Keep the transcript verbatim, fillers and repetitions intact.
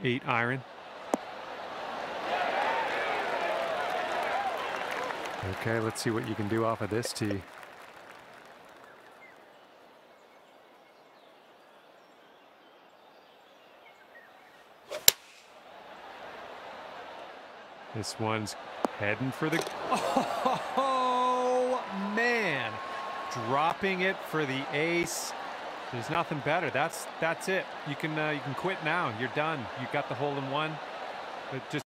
Eight iron. Okay, let's see what you can do off of this tee. This one's heading for the... Oh, man. Dropping it for the ace. There's nothing better. That's that's it. You can uh, you can quit now. You're done. You got the hole in one. But just